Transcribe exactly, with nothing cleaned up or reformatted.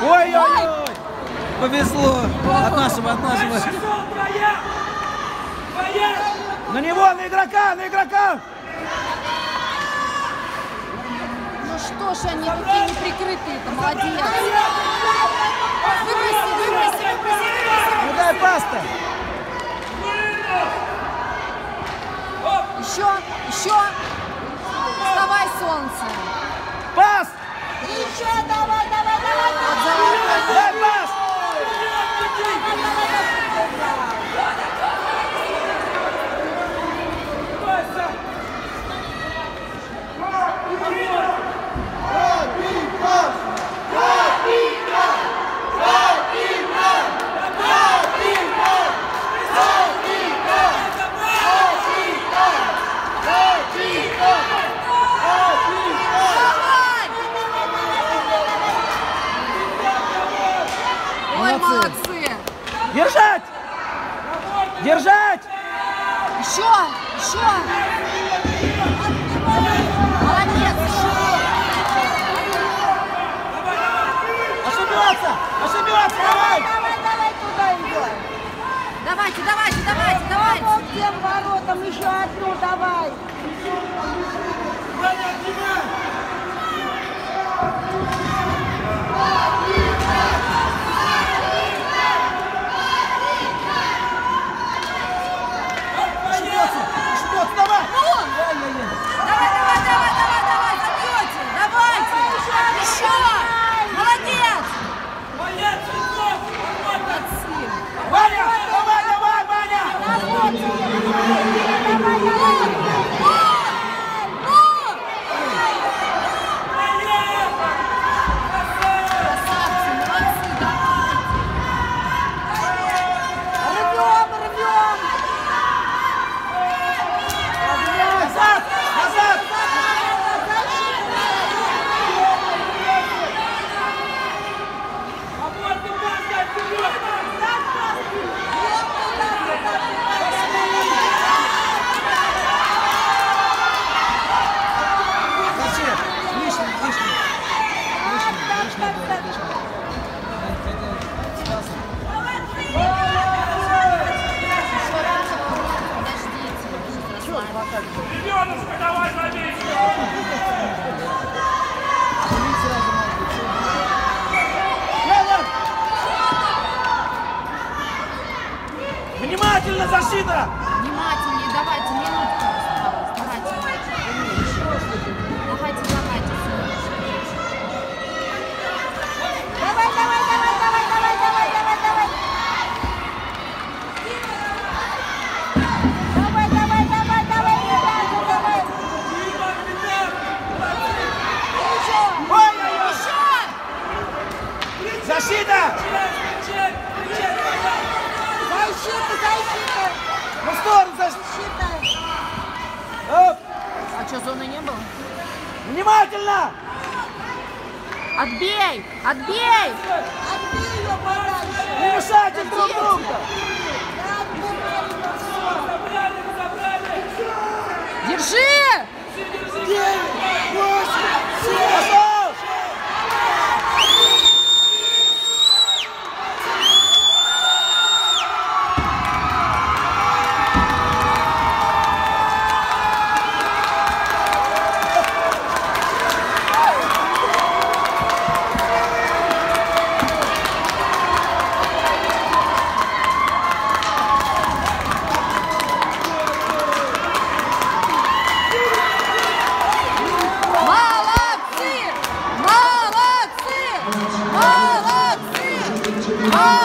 Ой-ой-ой! Повезло! От нашего, от нашего! На него, на игрока, на игрока! Ну что ж они такие неприкрытые-то, молодец! Выброси, выброси, выброси, выброси! Ну дай паста! Еще, еще! Вставай, солнце! Пас! Еще, давай, давай, давай! Дай пас! Ой, молодцы! Держать! Держать! Еще! Еще! Молодец! Ошибется! Ошибется! Давай! Давай, давай, туда идем. Давайте, давайте, давайте, давайте! Вот тем воротам еще одну давай. Давай, давай, давай, давай, давай, забьете! Давайте! Еще! Молодец! Молодцы! Ваня! Давай, давай, Ваня! Красавцы, молодцы, давайте! Рвем, рвем. Назад! Назад! Зачем? Лишний, лишний. Лишний, лишний было, лишний. Ребеночка, давай забей! Внимательно, защита! Внимательнее, давайте, минутку осталось. Давайте, давайте, давайте. Давай, давай, давай, давай, давай, давай, давай, давай. Давай, давай, давай, давай, ребята, давай. Еще. Ой-ой-ой! Еще! Защита! Защита, защита. Ну в сторону, защита! Защита. Оп! А что, зоны не было? Внимательно! Отбей! Отбей! Отбей ее подальше. Не мешайте друг другу! Да, отбивай ее, все. Держи! Девять, восемь, семь. Пошел! Молодцы! Молодцы! Молодцы! Молодцы!